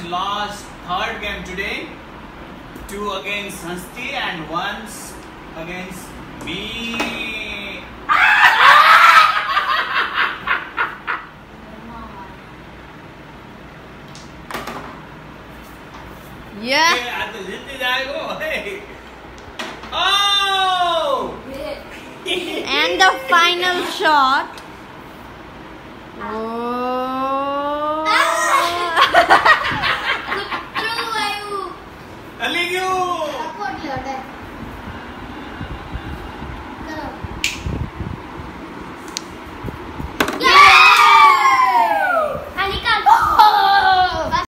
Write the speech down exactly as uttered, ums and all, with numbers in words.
last third game today. Two against Hansti and one against me. Yeah. Hey. Oh! And the final shot. Oh. Aliyu!